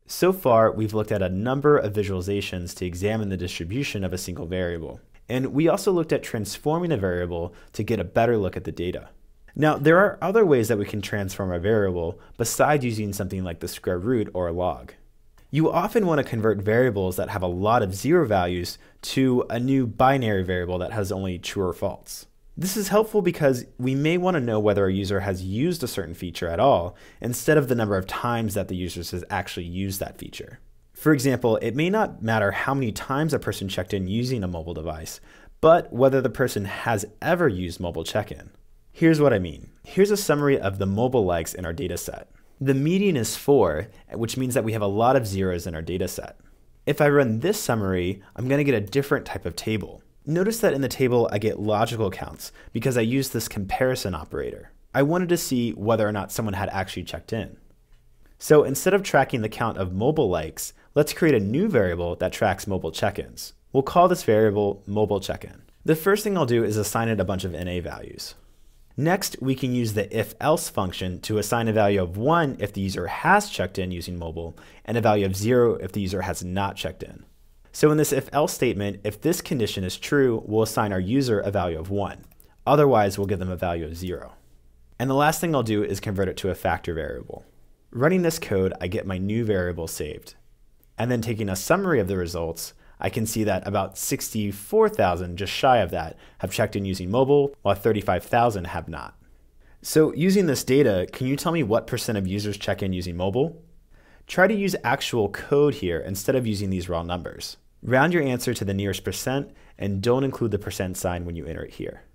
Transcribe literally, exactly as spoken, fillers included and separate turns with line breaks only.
So far, we've looked at a number of visualizations to examine the distribution of a single variable. And we also looked at transforming a variable to get a better look at the data. Now, there are other ways that we can transform a variable besides using something like the square root or a log. You often want to convert variables that have a lot of zero values to a new binary variable that has only true or false. This is helpful because we may want to know whether a user has used a certain feature at all, instead of the number of times that the user has actually used that feature. For example, it may not matter how many times a person checked in using a mobile device, but whether the person has ever used mobile check-in. Here's what I mean. Here's a summary of the mobile likes in our data set. The median is four, which means that we have a lot of zeros in our data set. If I run this summary, I'm going to get a different type of table. Notice that in the table I get logical counts because I used this comparison operator. I wanted to see whether or not someone had actually checked in. So instead of tracking the count of mobile likes, let's create a new variable that tracks mobile check-ins. We'll call this variable mobile check-in. The first thing I'll do is assign it a bunch of N A values. Next, we can use the if-else function to assign a value of one if the user has checked in using mobile, and a value of zero if the user has not checked in. So in this if-else statement, if this condition is true, we'll assign our user a value of one. Otherwise, we'll give them a value of zero. And the last thing I'll do is convert it to a factor variable. Running this code, I get my new variable saved. And then taking a summary of the results, I can see that about sixty-four thousand, just shy of that, have checked in using mobile, while thirty-five thousand have not. So using this data, can you tell me what percent of users check in using mobile? Try to use actual code here instead of using these raw numbers. Round your answer to the nearest percent and don't include the percent sign when you enter it here.